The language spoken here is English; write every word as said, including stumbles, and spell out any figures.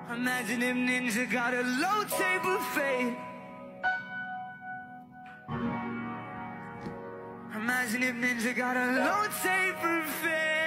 Imagine if Ninja got a low table fade. Imagine if Ninja got a low table fade.